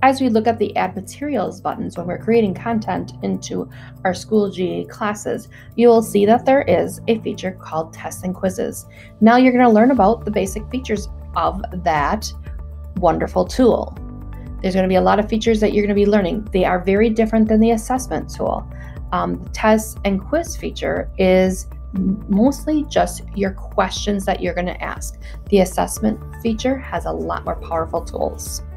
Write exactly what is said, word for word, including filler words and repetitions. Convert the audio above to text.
as we look at the Add Materials buttons when we're creating content into our Schoology classes, you will see that there is a feature called Tests and Quizzes. Now you're going to learn about the basic features of that wonderful tool. There's going to be a lot of features that you're going to be learning. They are very different than the assessment tool. Um, the Test and Quiz feature is mostly just your questions that you're going to ask. The assessment feature has a lot more powerful tools.